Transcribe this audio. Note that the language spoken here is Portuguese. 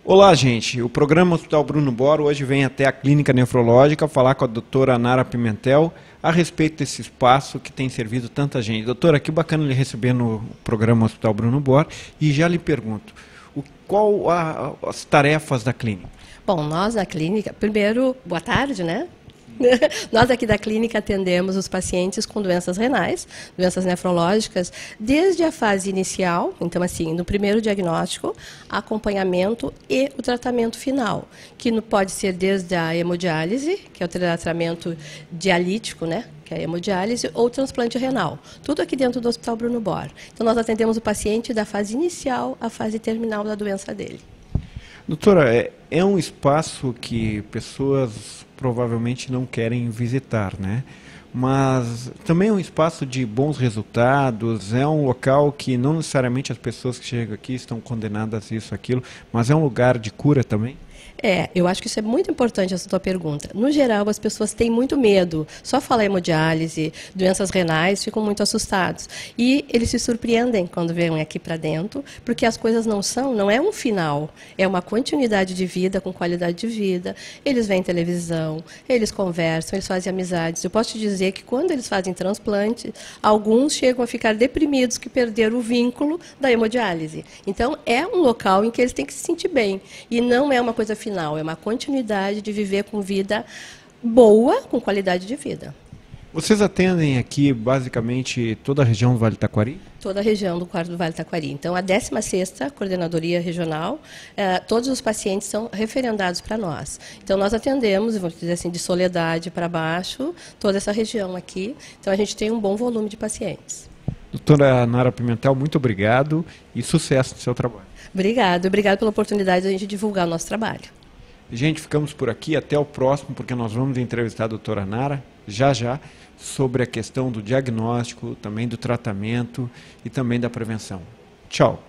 Olá, gente. O programa Hospital Bruno Boro hoje vem até a Clínica Nefrológica falar com a doutora Nara Pimentel a respeito desse espaço que tem servido tanta gente. Doutora, que bacana lhe receber no programa Hospital Bruno Boro e já lhe pergunto, qual as tarefas da clínica? Bom, nós na clínica, primeiro, boa tarde, né? Nós aqui da clínica atendemos os pacientes com doenças renais, doenças nefrológicas, desde a fase inicial, então assim, no primeiro diagnóstico, acompanhamento e o tratamento final, que pode ser desde a hemodiálise, que é o tratamento dialítico, né? Que é a hemodiálise, ou transplante renal. Tudo aqui dentro do Hospital Bruno Boro. Então nós atendemos o paciente da fase inicial à fase terminal da doença dele. Doutora, é um espaço que pessoas provavelmente não querem visitar, né? Mas também é um espaço de bons resultados, é um local que não necessariamente as pessoas que chegam aqui estão condenadas a isso, aquilo, mas é um lugar de cura também? Eu acho que isso é muito importante, essa tua pergunta. No geral, as pessoas têm muito medo. Só falar hemodiálise, doenças renais, ficam muito assustados. E eles se surpreendem quando vêm aqui para dentro, porque as coisas não é um final, é uma continuidade de vida, com qualidade de vida. Eles veem televisão, eles conversam, eles fazem amizades. Eu posso te dizer que quando eles fazem transplante, alguns chegam a ficar deprimidos que perderam o vínculo da hemodiálise. Então, é um local em que eles têm que se sentir bem. E não é uma coisa final, é uma continuidade de viver com vida boa, com qualidade de vida. Vocês atendem aqui basicamente toda a região do Vale do Taquari? Toda a região do Vale do Taquari. Então, a 16ª Coordenadoria Regional, todos os pacientes são referendados para nós. Então, nós atendemos, vamos dizer assim, de Soledade para baixo, toda essa região aqui. Então, a gente tem um bom volume de pacientes. Doutora Nara Pimentel, muito obrigado e sucesso no seu trabalho. Obrigado pela oportunidade de a gente divulgar o nosso trabalho. Gente, ficamos por aqui, até o próximo, porque nós vamos entrevistar a doutora Nara, já, sobre a questão do diagnóstico, também do tratamento e também da prevenção. Tchau!